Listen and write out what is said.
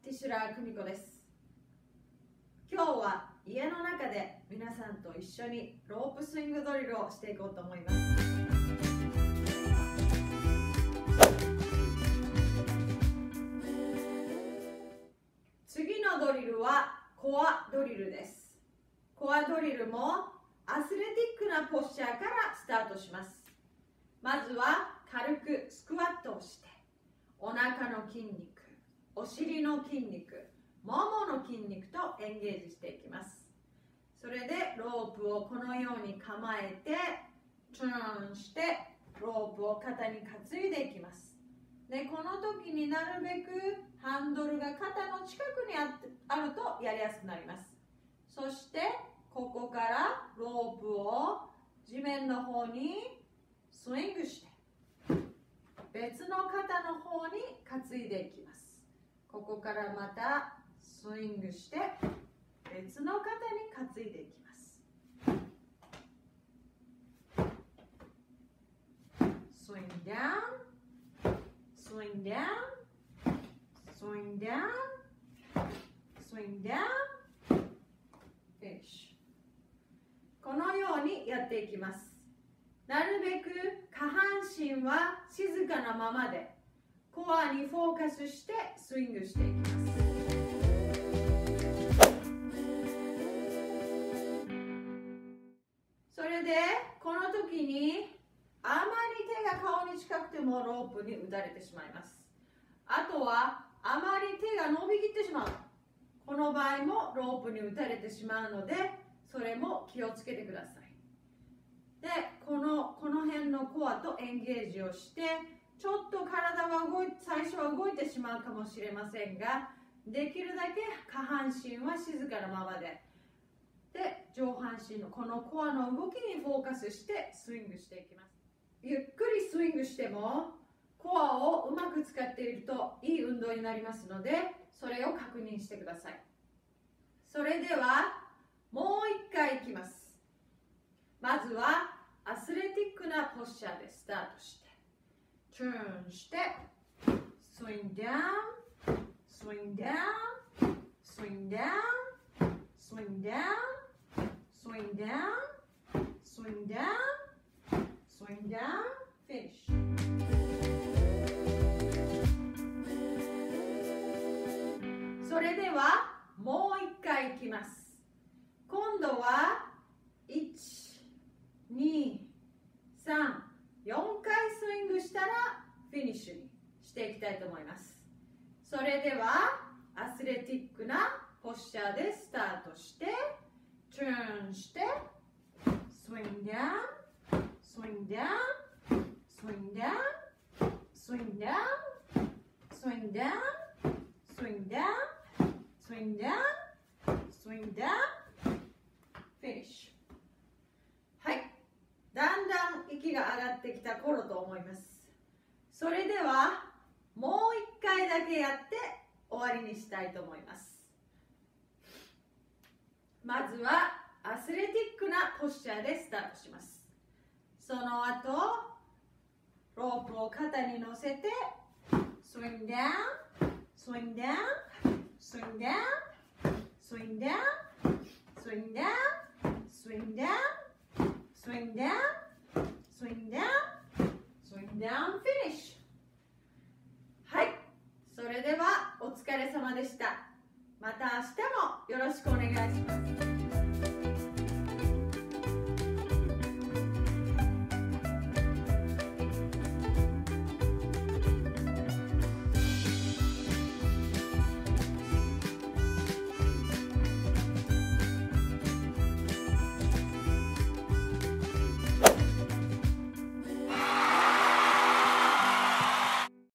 ティシュラー久美子です。今日は家の中で皆さんと一緒にロープスイングドリルをしていこうと思います。次のドリルはコアドリルです。コアドリルもアスレティックなポスチャーからスタートします。まずは軽くスクワットをして、お腹の筋肉、お尻の筋肉、ももの筋肉とエンゲージしていきます。それでロープをこのように構えて、ターンしてロープを肩に担いでいきます。で、この時になるべくハンドルが肩の近くにあるとやりやすくなります。そしてここからロープを地面の方にスイングして、別の肩の方に担いでいきます。ここからまたスイングして別の肩に担いでいきます。スイングダウン、スイングダウン、スイングダウン、スイングダウン、フィニッシュ。このようにやっていきます。なるべく下半身は静かなままでコアにフォーカスしてスイングしていきます。それでこの時にあまり手が顔に近くてもロープに打たれてしまいます。あとはあまり手が伸びきってしまう、この場合もロープに打たれてしまうので、それも気をつけてください。で、この辺のコアとエンゲージをして、ちょっと体は最初は動いてしまうかもしれませんが、できるだけ下半身は静かなままで、上半身のこのコアの動きにフォーカスしてスイングしていきます。ゆっくりスイングしてもコアをうまく使っているといい運動になりますので、それを確認してください。それではもう一回いきます。まずはアスレティックなポスチャーでスタートして、ターンして、スイングダウン、スイングダウン、スイングダウン、スイングダウン、スイングダウン、スイングダウン、スイングダウン、フィニッシュ。それではもう一回いきます。今度は1、2、3、4回スイングしたらフィニッシュにしていきたいと思います。それではアスレティックなポスチャーでスタートして、ターンして、スイングダウン、スイングダウン、スイングダウン、スイングダウン、スイングダウン、スイングダウン、スイングダウン、スイングダウン、フィニッシュ。だんだん息が上がってきた頃と思います。それではもう一回だけやって終わりにしたいと思います。まずはアスレティックなポスチャーでスタートします。その後ロープを肩に乗せてスイングダウン、スイングダウン、スイングダウン、スイングダウン、スイングダウン、スイングダウン、スイングダウン、スイングダウン、スイングダウン、フィニッシュ。はい、それではお疲れ様でした。また明日もよろしくお願いします。